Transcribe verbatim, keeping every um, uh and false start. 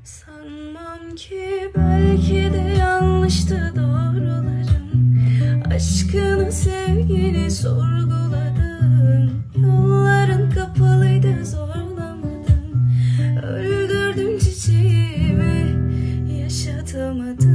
Sanmam ki belki de yanlıştı doğrularım. Aşkını, sevgini sorguladım. Yolların kapalıydı, zorlamadım. Öldürdüm çiçeğimi, yaşatamadım.